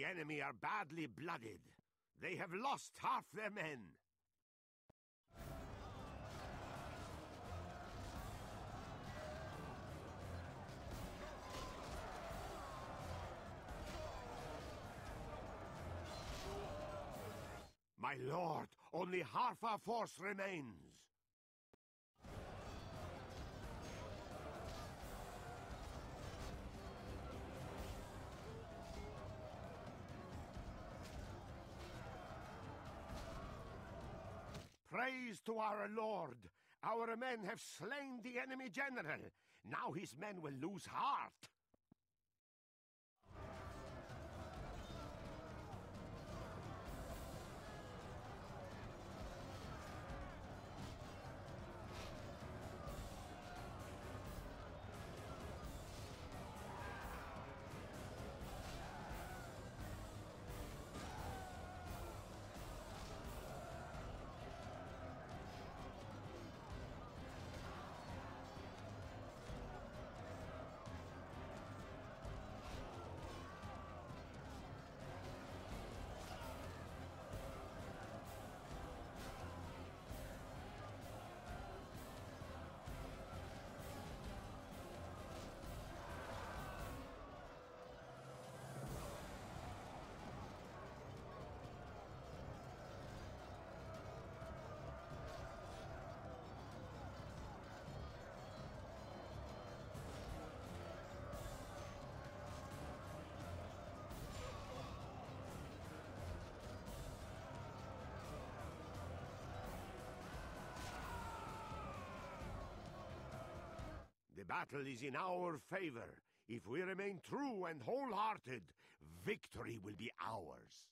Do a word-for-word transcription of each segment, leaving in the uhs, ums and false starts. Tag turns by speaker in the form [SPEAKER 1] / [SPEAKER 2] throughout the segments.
[SPEAKER 1] The enemy are badly blooded. They have lost half their men. My lord, only half our force remains. Praise to our lord! Our men have slain the enemy general. Now his men will lose heart. The battle is in our favor. If we remain true and wholehearted, victory will be ours.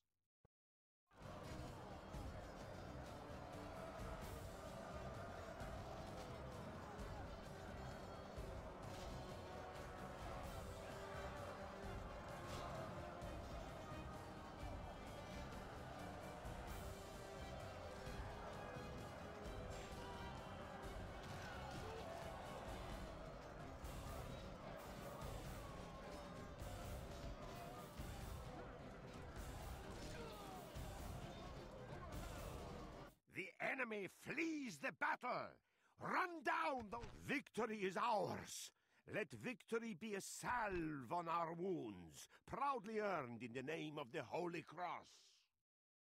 [SPEAKER 1] The enemy flees the battle! Run down! The victory is ours! Let victory be a salve on our wounds, proudly earned in the name of the Holy Cross.